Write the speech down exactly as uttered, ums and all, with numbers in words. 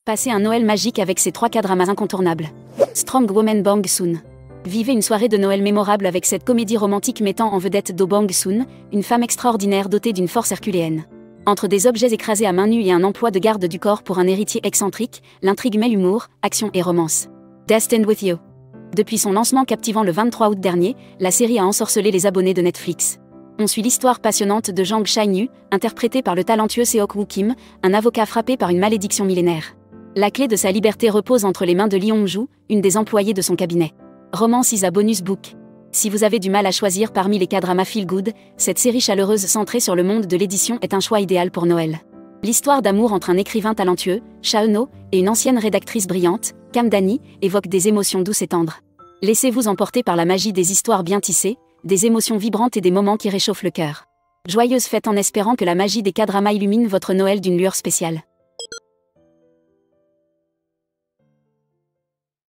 Passez un Noël magique avec ces trois K-dramas incontournables. Strong Woman Bang Soon. Vivez une soirée de Noël mémorable avec cette comédie romantique mettant en vedette Do Bang Soon, une femme extraordinaire dotée d'une force herculéenne. Entre des objets écrasés à main nue et un emploi de garde du corps pour un héritier excentrique, l'intrigue mêle humour, action et romance. Destined with You. Depuis son lancement captivant le vingt-trois août dernier, la série a ensorcelé les abonnés de Netflix. On suit l'histoire passionnante de Jang Shin-yu, interprété par le talentueux Seok-woo Kim, un avocat frappé par une malédiction millénaire. La clé de sa liberté repose entre les mains de Lee Hong-joo, une des employées de son cabinet. Romance is a bonus book. Si vous avez du mal à choisir parmi les K-dramas feel good, cette série chaleureuse centrée sur le monde de l'édition est un choix idéal pour Noël. L'histoire d'amour entre un écrivain talentueux, Cha Eun-ho, et une ancienne rédactrice brillante, Kam Dani, évoque des émotions douces et tendres. Laissez-vous emporter par la magie des histoires bien tissées, des émotions vibrantes et des moments qui réchauffent le cœur. Joyeuse fête en espérant que la magie des K-dramas illumine votre Noël d'une lueur spéciale.